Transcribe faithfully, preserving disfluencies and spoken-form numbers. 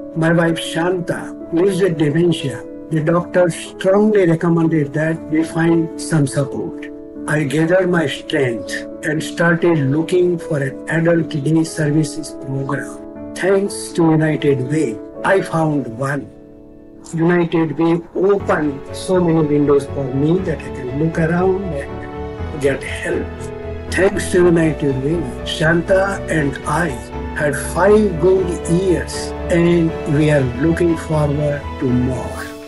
My wife Shanta lives with dementia. The doctor strongly recommended that we find some support. I gathered my strength and started looking for an adult day services program. Thanks to United Way, I found one. United Way opened so many windows for me that I can look around and get help. Thanks to United Way, Shanta and I had five good years and we are looking forward to more.